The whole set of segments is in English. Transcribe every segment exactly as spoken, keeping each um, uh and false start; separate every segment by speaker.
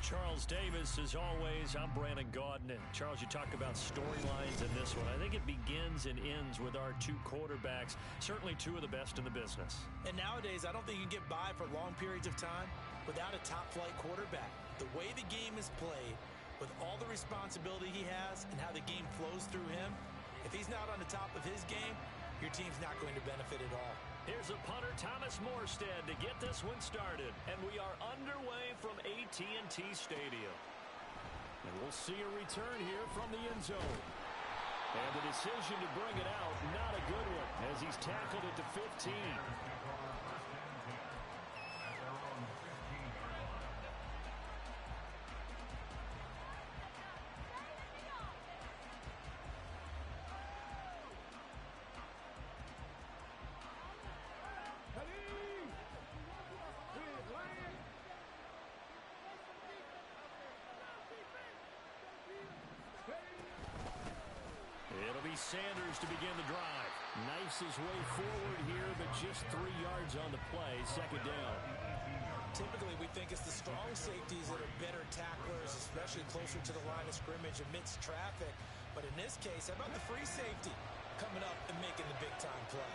Speaker 1: Charles Davis, as always. I'm Brandon Gaudin. And Charles, you talk about storylines in this one. I think it begins and ends with our two quarterbacks, certainly two of the best in the business.
Speaker 2: And nowadays, I don't think you can get by for long periods of time without a top-flight quarterback. The way the game is played, with all the responsibility he has and how the game flows through him, if he's not on the top of his game, your team's not going to benefit at all.
Speaker 1: Here's a punter, Thomas Morstead, to get this one started. And we are underway from A T and T Stadium. And we'll see a return here from the end zone. And the decision to bring it out, not a good one, as he's tackled it to fifteen. It'll be Sanders to begin the drive. Knifes his way forward here, but just three yards on the play. Second down.
Speaker 2: Typically, we think it's the strong safeties that are better tacklers, especially closer to the line of scrimmage amidst traffic. But in this case, how about the free safety coming up and making the big-time play?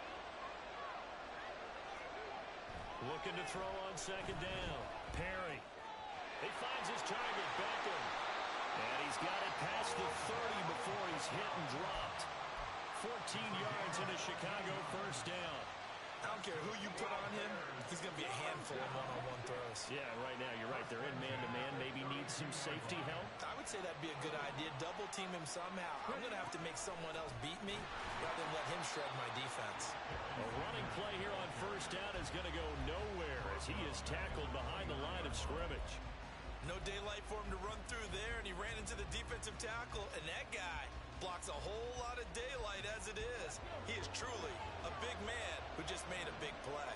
Speaker 1: Looking to throw on second down. Perry. He finds his target, Beckham. And he's got it past the thirty before he's hit and dropped. fourteen yards into Chicago, first down.
Speaker 2: I don't care who you put on him, he's going to be a handful of one-on-one throws.
Speaker 1: Yeah, right now, you're right. They're in man-to-man. Maybe needs some safety help.
Speaker 2: I would say that'd be a good idea. Double-team him somehow. I'm going to have to make someone else beat me rather than let him shred my defense.
Speaker 1: A running play here on first down is going to go nowhere as he is tackled behind the line of scrimmage.
Speaker 2: No daylight for him to run through there, and he ran into the defensive tackle, and that guy blocks a whole lot of daylight as it is. He is truly a big man who just made a big play.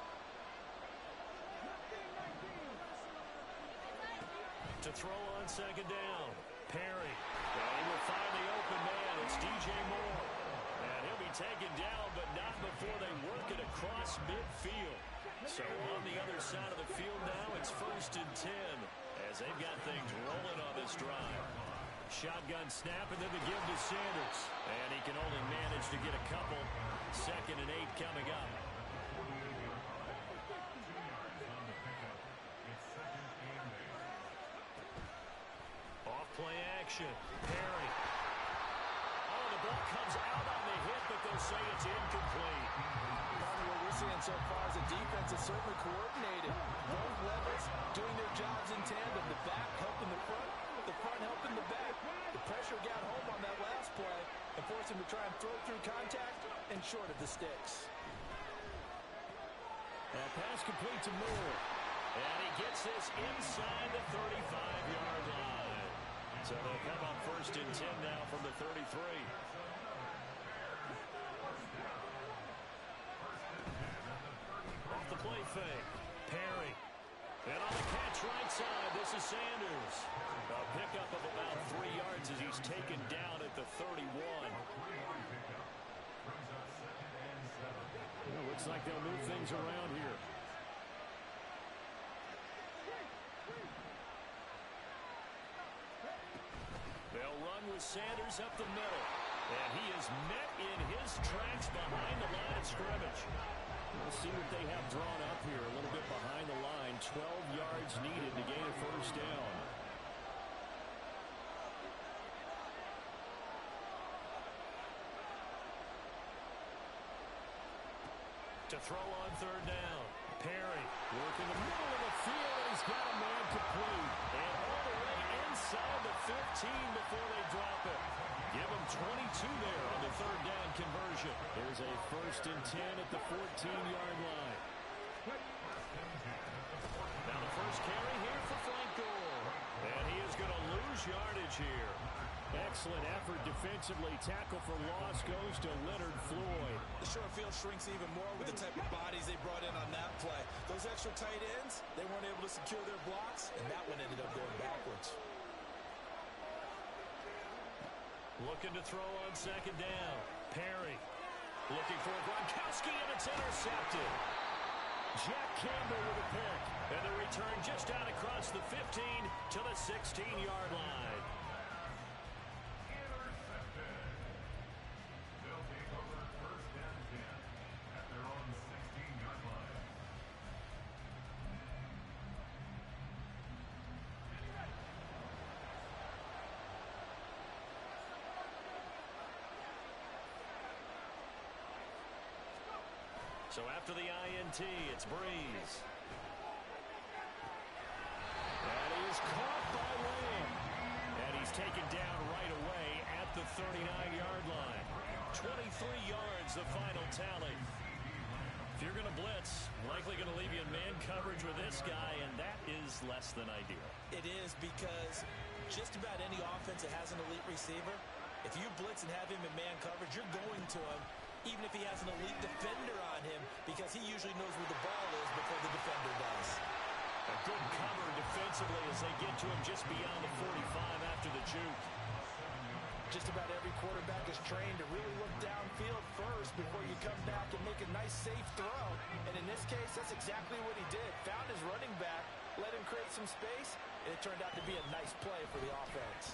Speaker 1: To throw on second down, Perry. And he will find the open man. It's D J Moore. And he'll be taken down, but not before they work it across midfield. So on the other side of the field now, it's first and ten as they've got things rolling on this drive. Shotgun snap and then the give to Sanders. And he can only manage to get a couple. Second and eight coming up. Off play action. Perry. Oh, the ball comes out on the hit, but they'll say it's incomplete.
Speaker 2: What we're seeing so far is a defense is certainly coordinated. Both levels doing their jobs in tandem. The back helping the front, the front helping the back. The pressure got home on that last play and forced him to try and throw through contact and short of the sticks.
Speaker 1: That pass complete to Moore. And he gets this inside the thirty-five-yard line. So they'll come up first and ten now from the thirty-three. Off the play fake. Perry. And on the catch right side, this is Sanders. A pickup of about three yards as he's taken down at the thirty-one. Well, looks like they'll move things around here. They'll run with Sanders up the middle. And he is met in his tracks behind the line of scrimmage. We'll see what they have drawn up here. A little bit behind the line. twelve yards needed to gain a first down. To throw on third down. Perry working the middle of the field, and he's got a man complete. And all the way inside the fifteen before they drop it. Give him twenty-two there on the third down conversion. There's a first and ten at the fourteen-yard line. Now the first carry here for Frank Gore. And he is going to lose yardage here. Excellent effort defensively. Tackle for loss goes to Leonard Floyd.
Speaker 2: The short field shrinks even more with the type of bodies they brought in on that play. Those extra tight ends, they weren't able to secure their blocks, and that one ended up going backwards.
Speaker 1: Looking to throw on second down. Perry looking for Gronkowski, and it's intercepted. Jack Campbell with a pick. And the return just out across the fifteen to the sixteen-yard line.
Speaker 3: Intercepted. They'll take over first and ten at their own sixteen-yard line.
Speaker 1: So after the I N T, it's Breeze. And he's caught by Lamb. And he's taken down right away at the thirty-nine-yard line. twenty-three yards, the final tally. If you're going to blitz, likely going to leave you in man coverage with this guy, and that is less than ideal.
Speaker 2: It is, because just about any offense that has an elite receiver, if you blitz and have him in man coverage, you're going to him, even if he has an elite defender on him, because he usually knows where the ball is before the defender does.
Speaker 1: A good cover defensively as they get to him just beyond the forty-five after the juke.
Speaker 2: Just about every quarterback is trained to really look downfield first before you come back and make a nice, safe throw. And in this case, that's exactly what he did. Found his running back, let him create some space, and it turned out to be a nice play for the offense.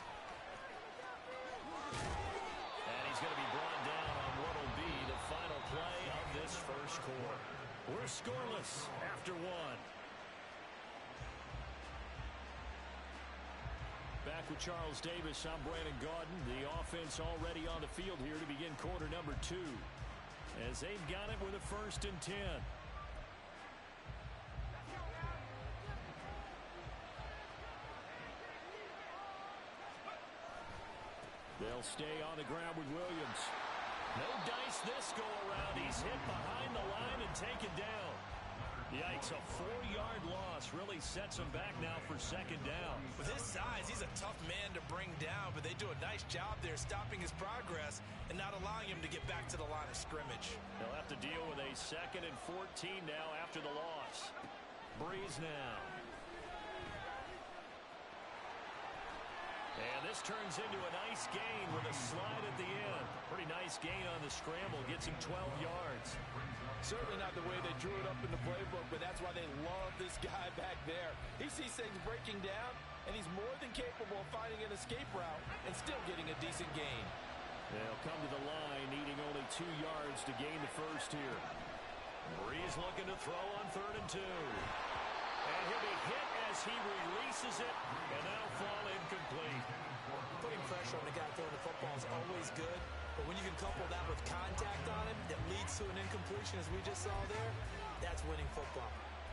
Speaker 1: And he's going to be brought down on what will be the final play of this first quarter. We're scoreless after one. Back with Charles Davis, I'm Brandon Gaudin. The offense already on the field here to begin quarter number two, as they've got it with a first and ten. They'll stay on the ground with Williams. No dice this go around. He's hit behind the line and taken down. Yikes, a four-yard loss really sets him back now for second down.
Speaker 2: With his size, he's a tough man to bring down, but they do a nice job there stopping his progress and not allowing him to get back to the line of scrimmage.
Speaker 1: They'll have to deal with a second and fourteen now after the loss. Breeze now. And this turns into a nice gain with a slide at the end. Pretty nice gain on the scramble. Gets him twelve yards.
Speaker 2: Certainly not the way they drew it up in the playbook, but that's why they love this guy back there. He sees things breaking down, and he's more than capable of finding an escape route and still getting a decent gain.
Speaker 1: They'll come to the line, needing only two yards to gain the first here. Breeze looking to throw on third and two. And he'll be hit as he releases it, and that'll fall incomplete.
Speaker 2: Putting pressure on the guy throwing the football is always good, but when you can couple that with contact on him that leads to an incompletion, as we just saw there, that's winning football.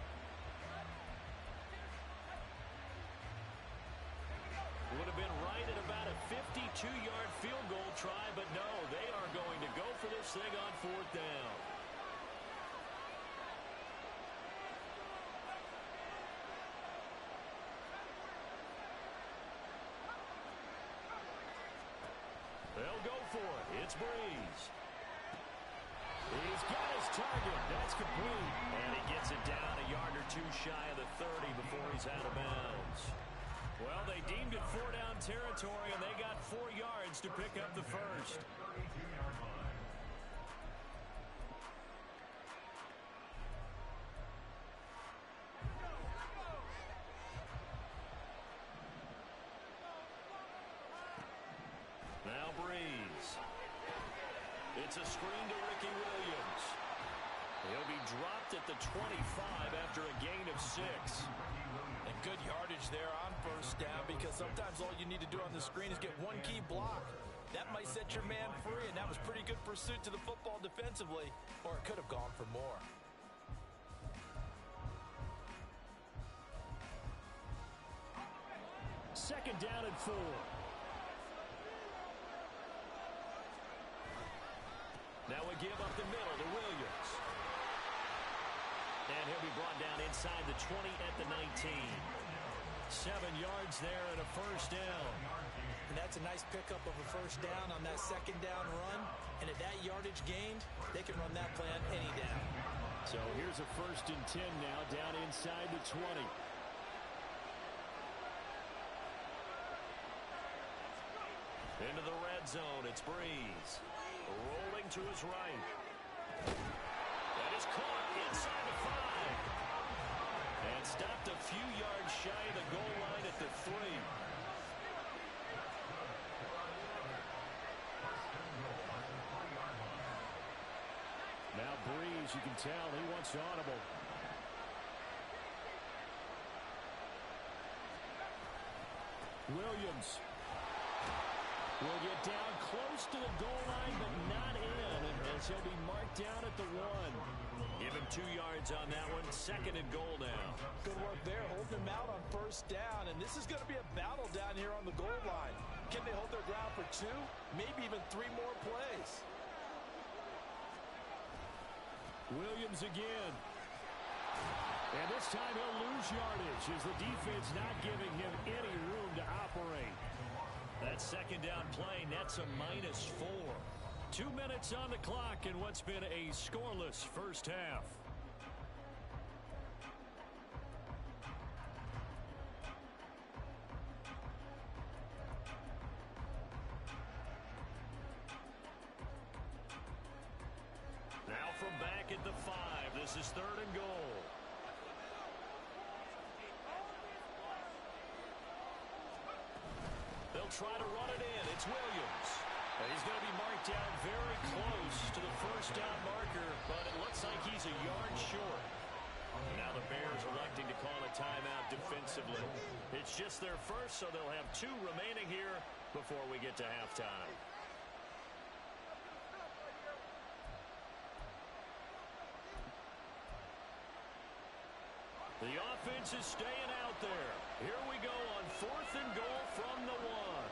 Speaker 1: Would have been right at about a fifty-two-yard field goal try, but no, they are going to go for this thing on fourth down. They'll go for it. It's Breeze. He's got his target. That's complete. And he gets it down a yard or two shy of the thirty before he's out of bounds. Well, they deemed it four down territory, and they got four yards to pick up the first. Now Breeze. It's a screen to Ricky Williams. He'll be dropped at the twenty-five after a gain of six.
Speaker 2: And good yardage there on first down, because sometimes all you need to do on the screen is get one key block. That might set your man free, and that was pretty good pursuit to the football defensively, or it could have gone for more.
Speaker 1: Second down and four. Now we give up the middle to Williams. And he'll be brought down inside the twenty at the nineteen. Seven yards there and a first down.
Speaker 2: And that's a nice pickup of a first down on that second down run. And at that yardage gained, they can run that play on any down.
Speaker 1: So here's a first and ten now, down inside the twenty. Into the red zone, it's Breeze. Rolling to his right. That is caught inside the five. You can tell he wants audible. Williams will get down close to the goal line, but not in, as he'll be marked down at the one. Give him two yards on that one. Second and goal now.
Speaker 2: Good work there, holding him out on first down, and this is going to be a battle down here on the goal line. Can they hold their ground for two, maybe even three more plays?
Speaker 1: Williams again. And this time he'll lose yardage as the defense not giving him any room to operate. That second down play nets a minus four. Two minutes on the clock in what's been a scoreless first half. Now from back at the five, this is third and goal. They'll try to run it in. It's Williams. And he's going to be marked down very close to the first down marker, but it looks like he's a yard short. Now the Bears electing to call a timeout defensively. It's just their first, so they'll have two remaining here before we get to halftime. The offense is staying out there. Here we go on fourth and goal from the one.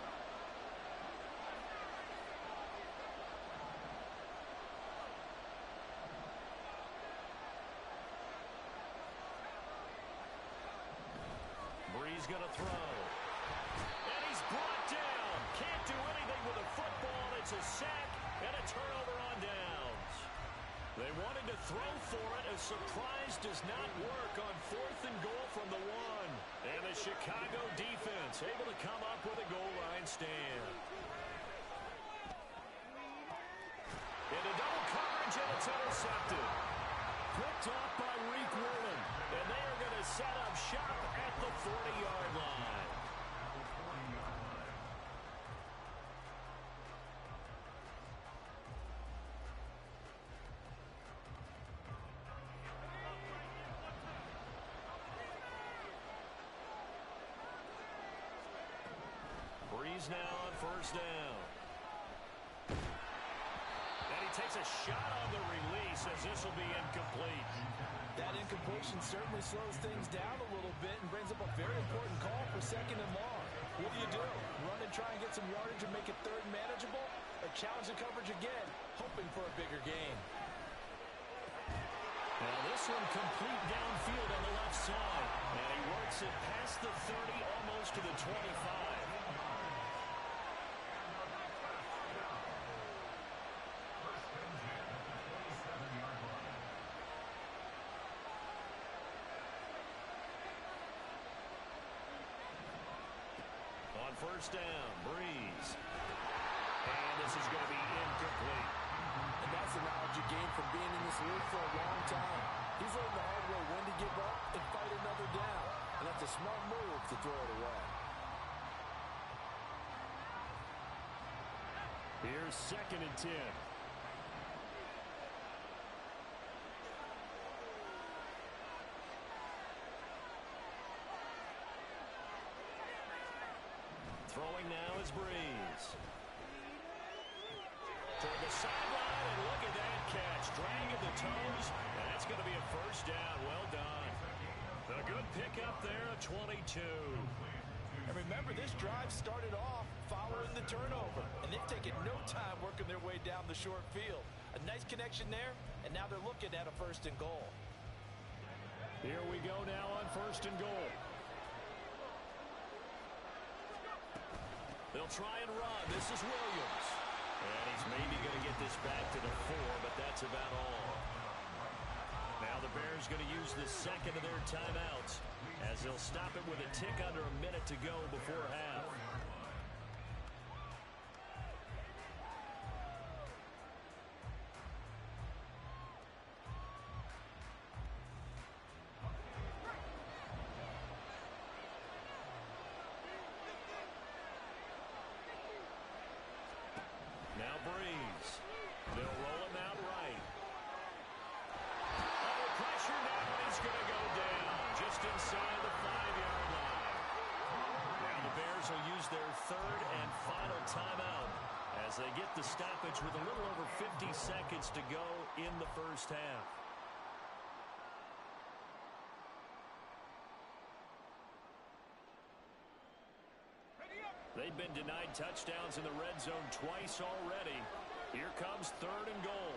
Speaker 1: Brees going to throw. And he's brought down. Can't do anything with a football. It's a sack and a turnover on downs. They wanted to throw for it. A surprise does not work on fourth and goal from the one. And the Chicago defense able to come up with a goal line stand. Into double coverage, and it's intercepted. Picked off by Reek Woolen. And they are going to set up shop at the forty-yard line. Brees now on first down. And he takes a shot on the release as this will be incomplete.
Speaker 2: That incompletion certainly slows things down a little bit and brings up a very important call for second and long. What do you do? Run and try and get some yardage and make it third and manageable? Or challenge the coverage again, hoping for a bigger gain?
Speaker 1: Now this one complete downfield on the left side. And he works it past the thirty, almost to the twenty-five. First down, Brees. And this is going to be incomplete.
Speaker 2: And that's the knowledge you gain from being in this league for a long time. He's learned the hard way when to give up and fight another down. And that's a smart move to throw it away.
Speaker 1: Here's second and ten. Throwing now is Brees. Toward the sideline, and look at that catch. Dragging the toes, and that's going to be a first down. Well done. A good pickup there, a twenty-two.
Speaker 2: And remember, this drive started off following the turnover, and they've taken no time working their way down the short field. A nice connection there, and now they're looking at a first and goal.
Speaker 1: Here we go now on first and goal. They'll try and run. This is Williams. And he's maybe going to get this back to the four, but that's about all. Now the Bears going to use the second of their timeouts as they'll stop it with a tick under a minute to go before half. Now Brees. They'll roll him out right. Bears will use their third and final timeout as they get the stoppage with a little over fifty seconds to go in the first half. They've been denied touchdowns in the red zone twice already. Here comes third and goal.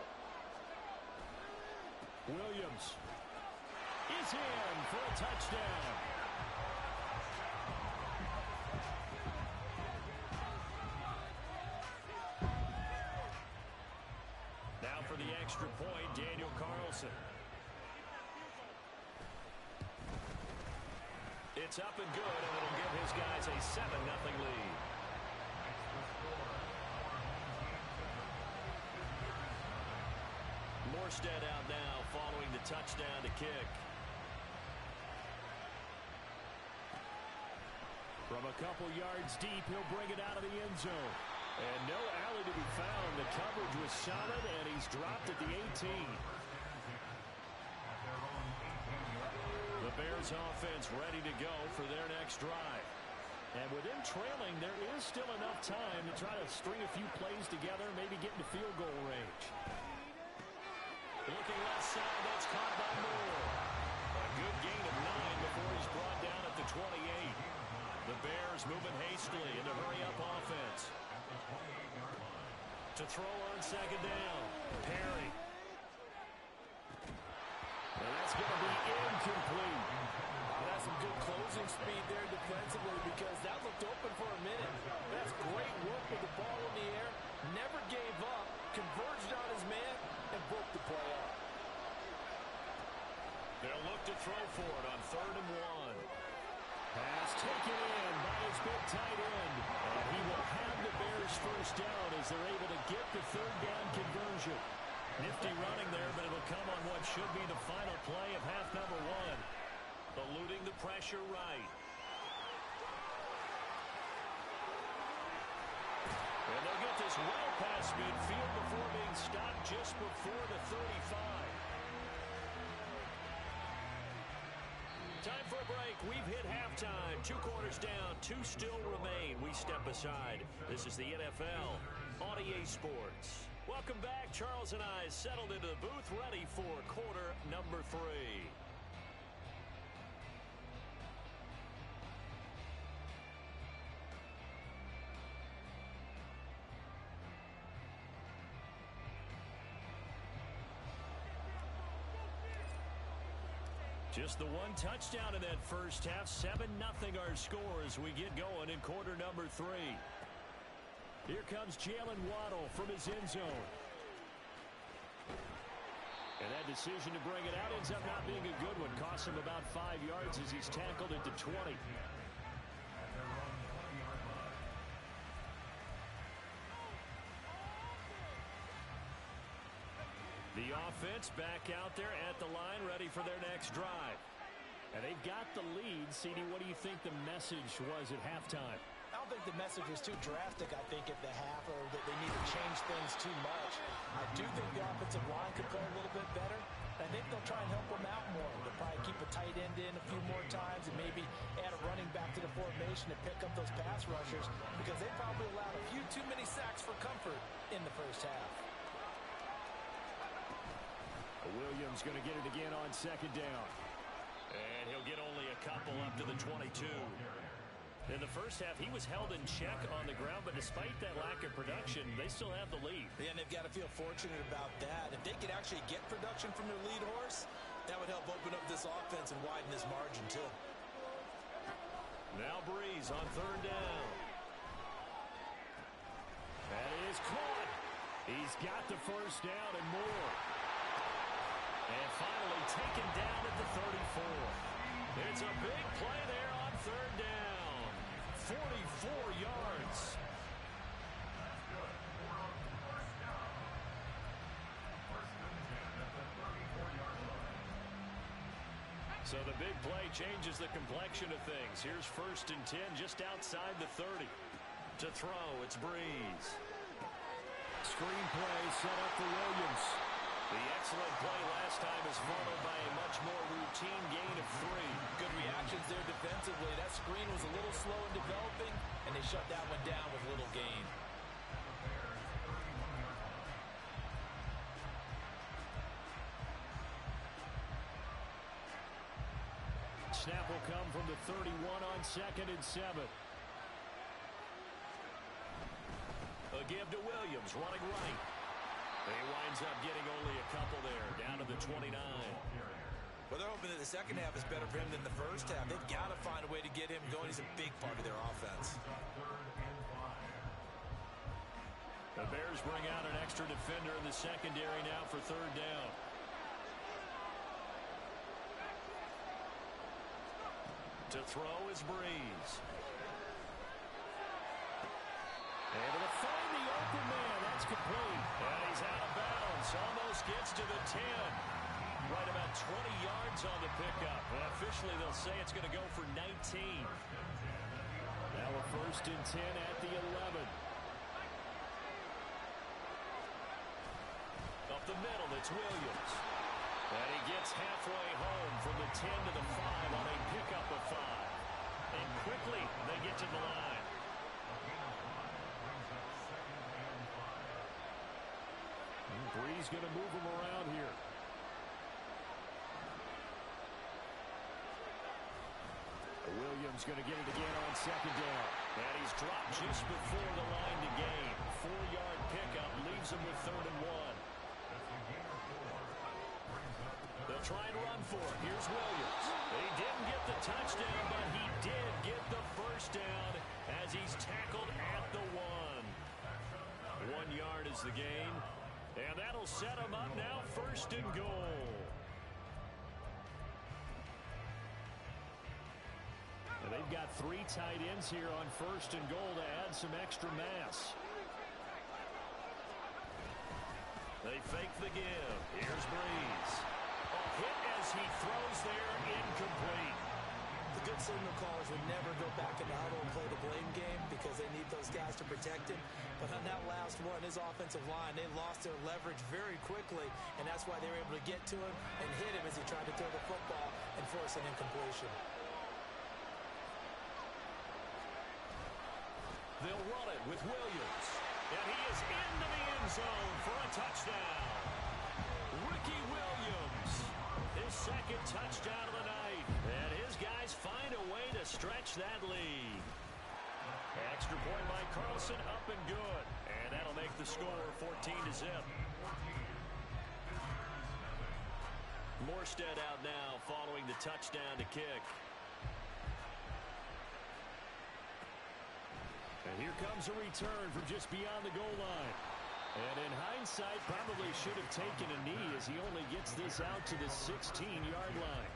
Speaker 1: Williams is in for a touchdown. Now for the extra point, Daniel Carlson. It's up and good, and it'll give his guys a seven nothing lead. Morstead out now following the touchdown to kick. From a couple yards deep, he'll bring it out of the end zone. And no alley to be found. The coverage was solid, and he's dropped at the eighteen. The Bears offense ready to go for their next drive. And with them trailing, there is still enough time to try to string a few plays together, maybe get into field goal range. Looking left side, that's caught by Moore. A good gain of nine before he's brought down at the twenty-eight. The Bears moving hastily into hurry-up offense. To throw on second down, Perry. And that's going to be incomplete.
Speaker 2: That's some good closing speed there defensively because that looked open for a minute. That's great work with the ball in the air. Never gave up, converged on his man, and broke the play up.
Speaker 1: They'll look to throw for it on third and one. Pass taken in by his big tight end. And he will have the Bears first down as they're able to get the third down conversion. Nifty running there, but it'll come on what should be the final play of half number one. Eluding the pressure right. And they'll get this well past midfield before being stopped just before the thirty-five. Time for a break. We've hit halftime. Two quarters down. Two still remain. We step aside. This is the N F L on E A Sports. Welcome back. Charles and I settled into the booth ready for quarter number three. Just the one touchdown in that first half. seven nothing our score as we get going in quarter number three. Here comes Jalen Waddle from his end zone. And that decision to bring it out ends up not being a good one. Costs him about five yards as he's tackled at the twenty. The offense back out there at the line, ready for their next drive. And they've got the lead. C D, what do you think the message was at halftime?
Speaker 2: I don't think the message was too drastic, I think, at the half, or that they need to change things too much. I do think the offensive line could play a little bit better. I think they'll try and help them out more. They'll probably keep a tight end in a few more times and maybe add a running back to the formation to pick up those pass rushers because they probably allowed a few too many sacks for comfort in the first half.
Speaker 1: Williams going to get it again on second down. And he'll get only a couple up to the twenty-two. In the first half, he was held in check on the ground, but despite that lack of production, they still have the lead.
Speaker 2: Yeah, and they've got to feel fortunate about that. If they could actually get production from their lead horse, that would help open up this offense and widen this margin, too.
Speaker 1: Now Breeze on third down. That is caught. He's got the first down and more. And finally taken down at the thirty-four. It's a big play there on third down. forty-four yards. So the big play changes the complexion of things. Here's first and ten just outside the thirty. To throw, it's Breeze. Screen play set up for Williams. The excellent play last time is followed by a much more routine gain of three.
Speaker 2: Good reactions there defensively. defensively. That screen was a little slow in developing, and they shut that one down with little gain.
Speaker 1: Snap will come from the thirty-one on second and seven. A give to Williams, running right. He winds up getting only a couple there, down to the twenty-nine.
Speaker 2: Well, they're hoping that the second half is better for him than the first half. They've got to find a way to get him going. He's a big part of their offense.
Speaker 1: The Bears bring out an extra defender in the secondary now for third down. To throw is Breeze. Able to find the open man. That's complete. And he's out of bounds. Almost gets to the ten. Right about twenty yards on the pickup. And officially, they'll say it's going to go for nineteen. Now a first and ten at the eleven. Up the middle, it's Williams. And he gets halfway home from the ten to the five on a pickup of five. And quickly, they get to the line. Breeze going to move him around here. Williams going to get it again on second down. And he's dropped just before the line to gain. Four-yard pickup leaves him with third and one. They'll try and run for it. Here's Williams. He didn't get the touchdown, but he did get the first down as he's tackled at the one. One yard is the gain. And that'll set him up now, first and goal. And they've got three tight ends here on first and goal to add some extra mass. They fake the give. Here's Breeze. A hit as he throws there, incomplete.
Speaker 2: The good signal callers would never go back in the huddle and play the blame game because they need those guys to protect him. But on that last one, his offensive line, they lost their leverage very quickly, and that's why they were able to get to him and hit him as he tried to throw the football and force an incompletion.
Speaker 1: They'll run it with Williams. And he is into the end zone for a touchdown. Ricky Williams, his second touchdown of the night. And his guys find a way to stretch that lead. Extra point by Carlson, up and good. And that'll make the score fourteen to zip. Morstead out now following the touchdown to kick. And here comes a return from just beyond the goal line. And in hindsight, probably should have taken a knee as he only gets this out to the sixteen-yard line.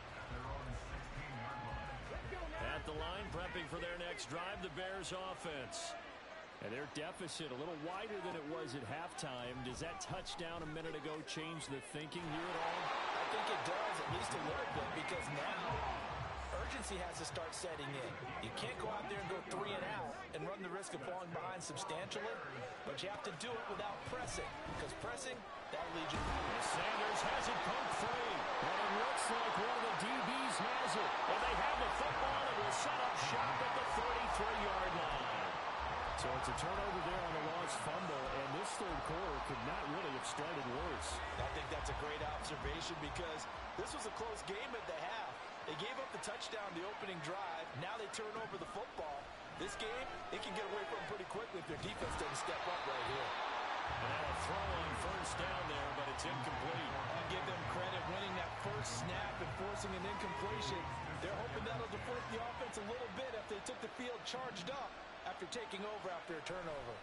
Speaker 1: At the line, prepping for their next drive, the Bears offense. And their deficit a little wider than it was at halftime. Does that touchdown a minute ago change the thinking here at all?
Speaker 2: I think it does, at least a little bit, because now urgency has to start setting in. You can't go out there and go three and out and run the risk of falling behind substantially, but you have to do it without pressing, because pressing, that'll lead you.
Speaker 1: Sanders has it poked free, and it looks like one of the D Bs has it. And they have the football and will set up shop at the thirty-three-yard line. So it's a turnover there on the lost fumble, and this third quarter could not really have started worse.
Speaker 2: I think that's a great observation because this was a close game at the half. They gave up the touchdown the opening drive. Now they turn over the football. This game, they can get away from them pretty quickly if their defense doesn't step up right here.
Speaker 1: And a throw on first down there, but it's incomplete.
Speaker 2: I'll give them credit winning that first snap and forcing an incompletion. They're hoping that'll deflate the offense a little bit after they took the field charged up after taking over after a turnover.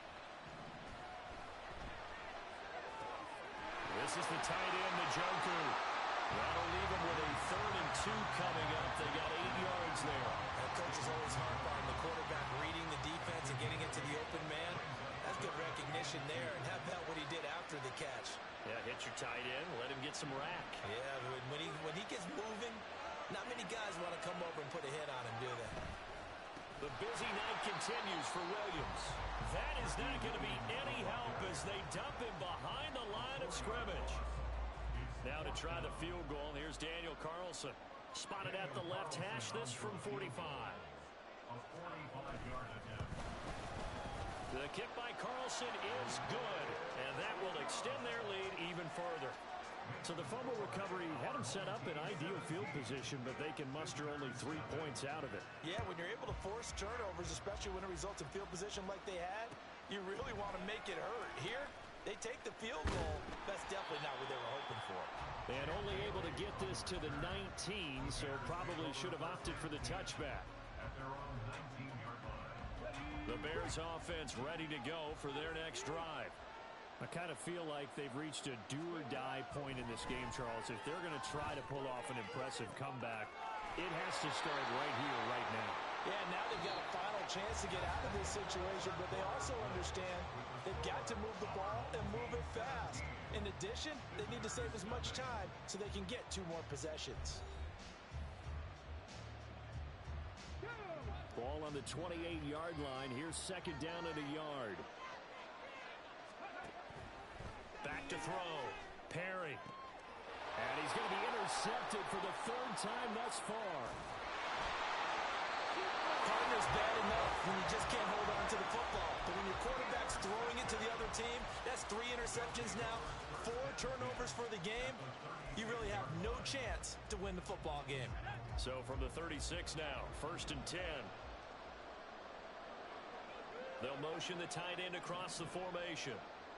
Speaker 1: This is the tight end, the Joker. That'll leave them with a third and two coming up. They got eight yards there.
Speaker 2: That coach is always hard on the quarterback reading the defense and getting it to the open man. That's good recognition there. And how about what he did after the catch?
Speaker 1: Yeah, hit your tight end, let him get some rack.
Speaker 2: Yeah, when he, when he gets moving, not many guys want to come over and put a hit on him, do they?
Speaker 1: The busy night continues for Williams. That is not going to be any help as they dump him behind the line of scrimmage. Now to try the field goal, here's Daniel Carlson. Spotted at the left hash, this from forty-five.
Speaker 3: A forty-five yard attempt.
Speaker 1: The kick by Carlson is good, and that will extend their lead even further. So the fumble recovery had them set up in ideal field position, but they can muster only three points out of it.
Speaker 2: Yeah, when you're able to force turnovers, especially when it results in field position like they had, you really want to make it hurt. Here, they take the field goal. That's definitely not what they were hoping for.
Speaker 1: And only able to get this to the nineteen, so probably should have opted for the touchback.
Speaker 3: At their own nineteen yard line.
Speaker 1: The Bears offense ready to go for their next drive. I kind of feel like they've reached a do-or-die point in this game, Charles. If they're going to try to pull off an impressive comeback, it has to start right here, right now.
Speaker 2: Yeah, now they've got a final chance to get out of this situation, but they also understand they've got to move the ball and move it fast. In addition, they need to save as much time so they can get two more possessions.
Speaker 1: Ball on the twenty-eight yard line. Here's second down at a yard. Back to throw. Perry. And he's going to be intercepted for the third time thus far.
Speaker 2: Partner's bad enough when you just can't hold on to the football. But when your quarterback's throwing it to the other team, that's three interceptions now, four turnovers for the game. You really have no chance to win the football game.
Speaker 1: So from the thirty-six now, first and ten. They'll motion the tight end across the formation.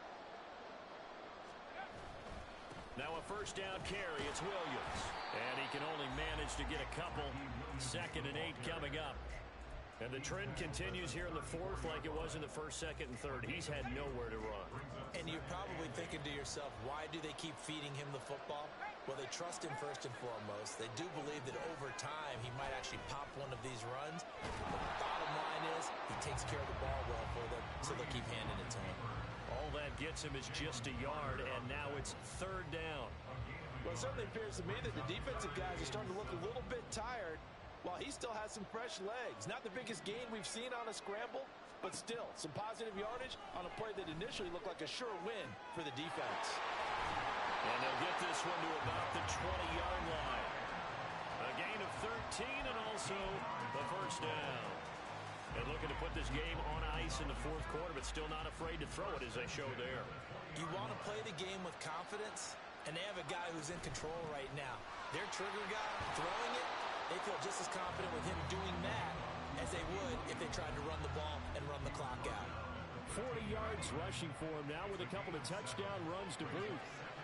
Speaker 1: Now a first down carry, it's Williams. And he can only manage to get a couple. Second and eight coming up. And the trend continues here in the fourth like it was in the first, second, and third. He's had nowhere to run.
Speaker 2: And you're probably thinking to yourself, why do they keep feeding him the football? Well, they trust him first and foremost. They do believe that over time he might actually pop one of these runs. But the bottom line is he takes care of the ball well for them, so they'll keep handing it to him.
Speaker 1: All that gets him is just a yard, and now it's third down.
Speaker 2: Well, it certainly appears to me that the defensive guys are starting to look a little bit tired while he still has some fresh legs. Not the biggest gain we've seen on a scramble, but still some positive yardage on a play that initially looked like a sure win for the defense.
Speaker 1: And they'll get this one to about the twenty yard line. A gain of thirteen and also the first down. And looking to put this game on ice in the fourth quarter, but still not afraid to throw it as they show there.
Speaker 2: You want to play the game with confidence, and they have a guy who's in control right now. Their trigger guy throwing it, they feel just as confident with him doing that as they would if they tried to run the ball and run the clock out.
Speaker 1: forty yards rushing for him now with a couple of touchdown runs to boot.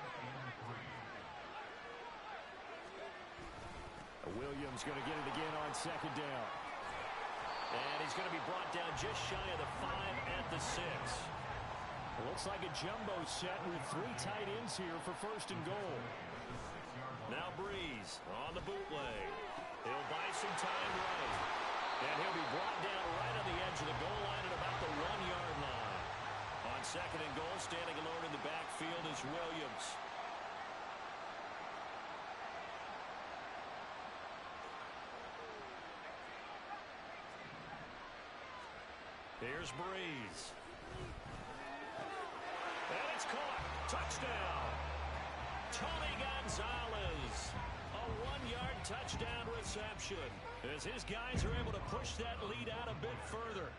Speaker 1: Williams going to get it again on second down. And he's going to be brought down just shy of the five at the six. It looks like a jumbo set with three tight ends here for first and goal. Now Breeze on the bootleg. He'll buy some time right. And he'll be brought down right on the edge of the goal line at about the one yard line. On second and goal, standing alone in the backfield is Williams. Here's Breeze. And it's caught. Touchdown. Tony Gonzalez. A one-yard touchdown reception as his guys are able to push that lead out a bit further.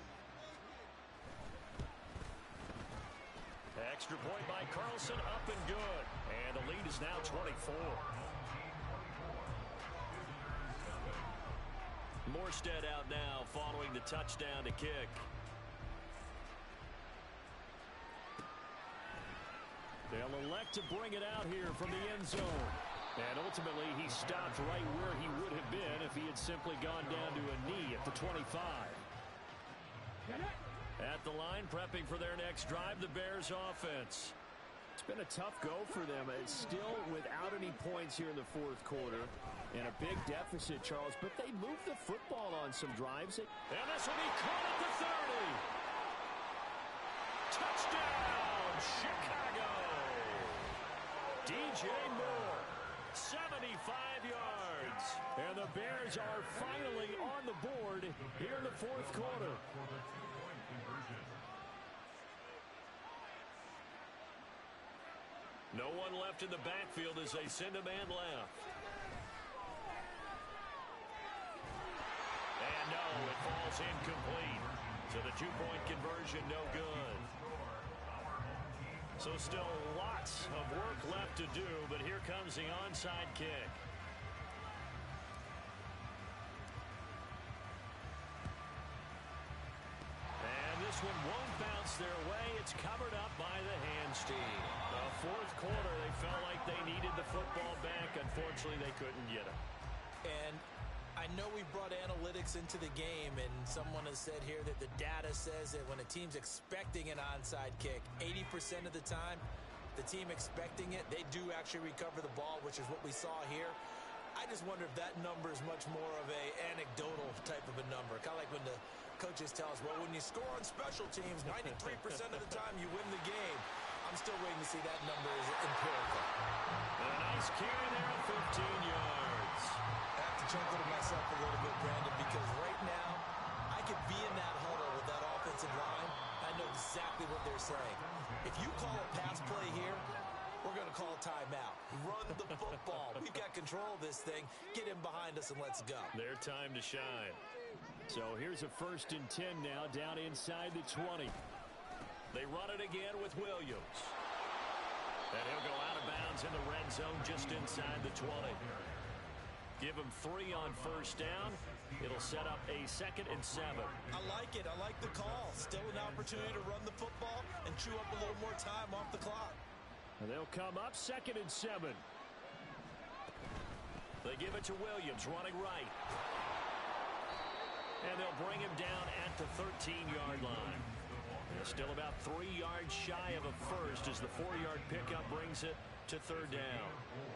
Speaker 1: Extra point by Carlson, up and good. And the lead is now twenty-four. Morstead out now following the touchdown to kick. They'll elect to bring it out here from the end zone. And ultimately, he stopped right where he would have been if he had simply gone down to a knee at the twenty-five. At the line, prepping for their next drive, the Bears offense. It's been a tough go for them. It's still without any points here in the fourth quarter. And a big deficit, Charles, but they moved the football on some drives. And this will be caught at the thirty. Touchdown, Chicago. D J Moore, seventy-five yards. And the Bears are finally on the board here in the fourth quarter. No one left in the backfield as they send a man left. incomplete. So the two-point conversion, no good. So still lots of work left to do, but here comes the onside kick. And this one won't bounce their way. It's covered up by the Handstein. The fourth quarter, they felt like they needed the football back. Unfortunately, they couldn't get it.
Speaker 2: And I know we brought analytics into the game, and someone has said here that the data says that when a team's expecting an onside kick, eighty percent of the time, the team expecting it, they do actually recover the ball, which is what we saw here. I just wonder if that number is much more of a anecdotal type of a number. Kind of like when the coaches tell us, well, when you score on special teams, ninety-three percent of the time you win the game. I'm still waiting to see that number is empirical.
Speaker 1: A nice carry there at fifteen yards.
Speaker 2: I have to chuckle to myself a little bit, Brandon, because right now I could be in that huddle with that offensive line. I know exactly what they're saying. If you call a pass play here, we're going to call a timeout. Run the football. We've got control of this thing. Get him behind us and let's go.
Speaker 1: Their time to shine. So here's a first and ten now down inside the twenty. They run it again with Williams. And he'll go out of bounds in the red zone just inside the twenty. Give him three on first down. It'll set up a second and seven.
Speaker 2: I like it. I like the call. Still an opportunity to run the football and chew up a little more time off the clock.
Speaker 1: And they'll come up second and seven. They give it to Williams running right. And they'll bring him down at the thirteen-yard line. They're still about three yards shy of a first as the four-yard pickup brings it to third down.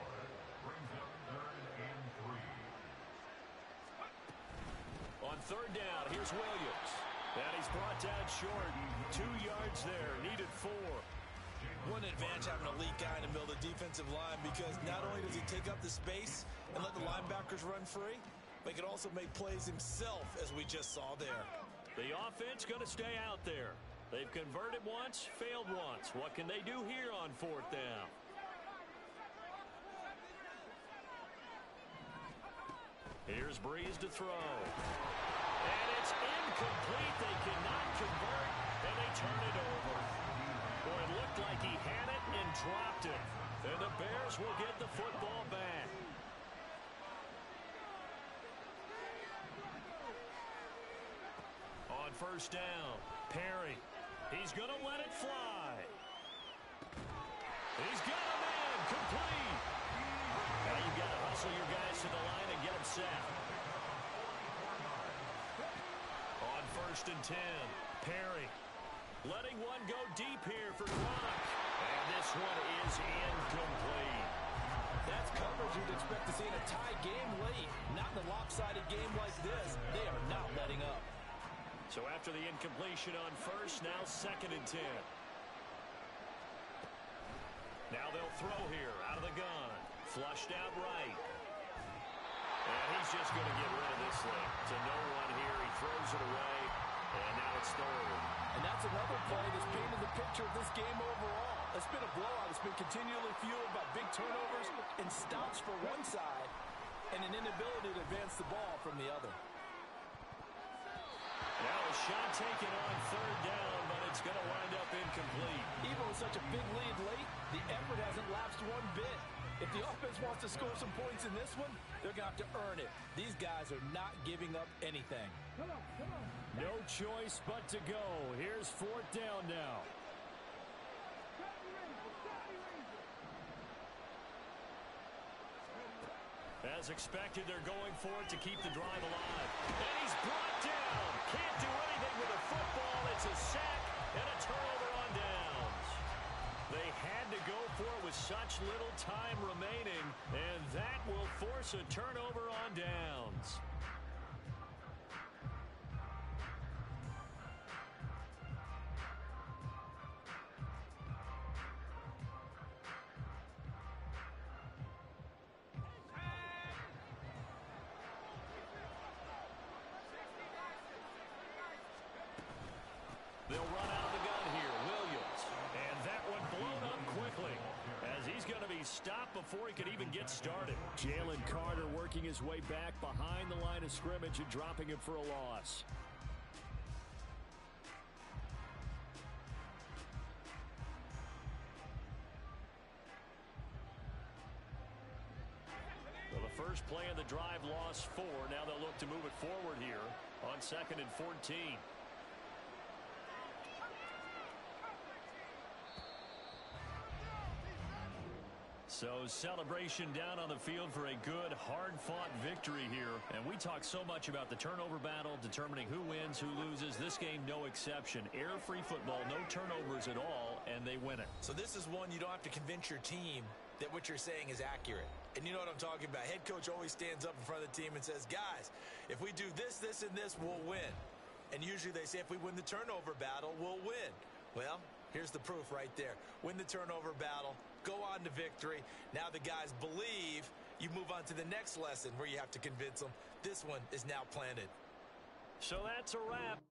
Speaker 1: On third down, here's Williams. And he's brought down short. Two yards there, needed four.
Speaker 2: What an advantage having a elite guy in the middle of the defensive line, because not only does he take up the space and let the linebackers run free, but he can also make plays himself, as we just saw there.
Speaker 1: The offense going to stay out there. They've converted once, failed once. What can they do here on fourth down? Here's Breeze to throw. And it's incomplete. They cannot convert, and they turn it over. Boy, it looked like he had it and dropped it. And the Bears will get the football back. On first down, Perry. He's going to let it fly. He's got a man complete. Now you've got to hustle your guys to the line and get them set. On first and ten, Perry. Letting one go deep here for Gronk. And this one is incomplete.
Speaker 2: That's coverage you'd expect to see in a tie game late. Not in a lopsided game like this. They are not letting up.
Speaker 1: So after the incompletion on first, now second and ten. Now they'll throw here out of the gun. Flushed out right. And he's just going to get rid of this thing. To no one here. He throws it away. And now it's third.
Speaker 2: And that's another play that's painted the picture of this game overall. It's been a blowout. It's been continually fueled by big turnovers and stops for one side and an inability to advance the ball from the other.
Speaker 1: Now a shot taken on third down, but it's going to wind up incomplete.
Speaker 2: Even with such a big lead late, the effort hasn't lapsed one bit. If the offense wants to score some points in this one, they're going to have to earn it. These guys are not giving up anything.
Speaker 1: No choice but to go. Here's fourth down now. As expected, they're going for it to keep the drive alive. And he's brought down. Can't do anything with a football. It's a sack and a turnover on downs. They had to go for it with such little time remaining, and that will force a turnover on downs. They'll run out of the gun here. Williams. And that one blown up quickly as he's going to be stopped before he could even get started. Jalen Carter working his way back behind the line of scrimmage and dropping him for a loss. first play of the drive, lost four. Now they'll look to move it forward here on second and fourteen. So celebration down on the field for a good, hard-fought victory here. And we talk so much about the turnover battle, determining who wins, who loses. This game, no exception. Air-free football, no turnovers at all, and they win it.
Speaker 2: So this is one you don't have to convince your team that what you're saying is accurate. And you know what I'm talking about. Head coach always stands up in front of the team and says, guys, if we do this, this, and this, we'll win. And usually they say if we win the turnover battle, we'll win. Well, here's the proof right there. Win the turnover battle. Go on to victory. Now the guys believe. You move on to the next lesson where you have to convince them. This one is now planted.
Speaker 1: So that's a wrap.